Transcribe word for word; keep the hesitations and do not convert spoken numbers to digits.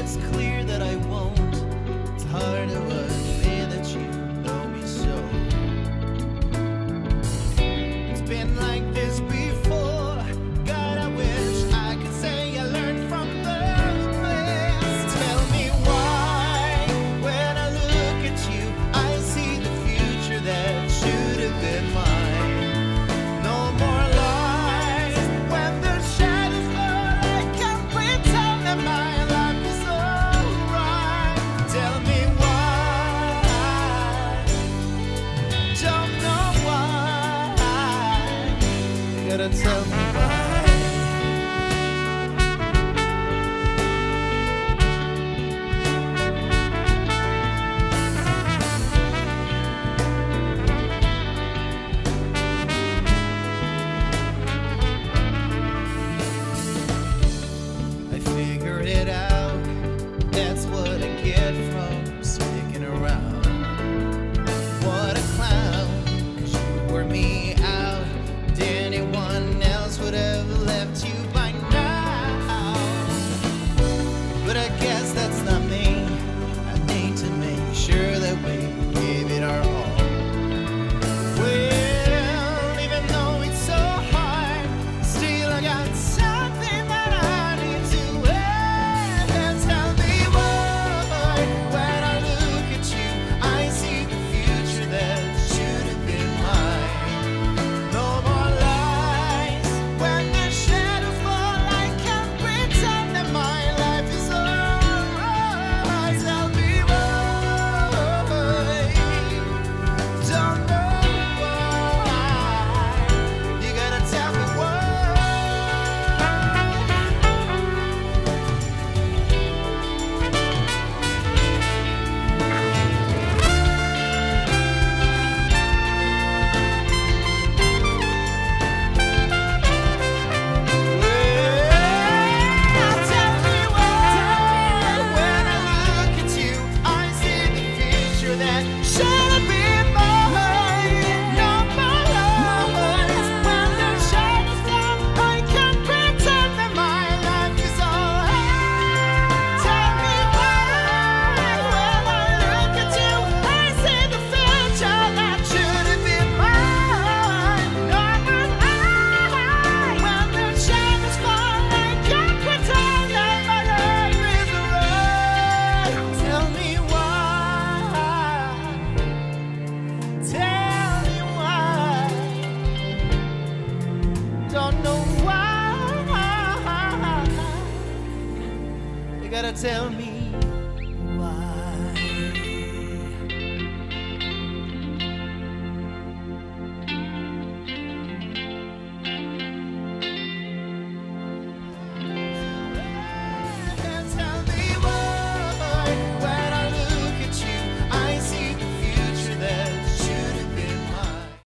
it's clear that I won't. It's hard to admit that you know me so. It's been like this before. God, I wish I could say I learned from the best. Tell me why, when I look at you, I see the future that should have been mine. No more lies. When the shadows fall, I can pretend that my life is alright. Tell me why. Don't know why. You gotta tell me why. I figured it out. That's what I get from sticking around. What a clown, 'cause you wore me out. And anyone else would have left you by now. But I guess that's not me. I need to make sure that we give it our all. Well, even though it's so hard, still I got something that I need to add. And tell me why, when I look at you, I see the future that should have been mine. No more lies. When the shadows fall, I can pretend that my life is alright. Tell me why. Don't know why. You gotta tell me why. Well, tell me why. When I look at you, I see the future that should have been mine. No more lies. When the shadows fall, I can pretend that my life is alright. Tell me why. When I look at you, I see the future that should have been mine. No more lies. When the shadows fall, I can pretend that my life is alright. Tell me why. Tell me why. Don't know why. You gotta tell me.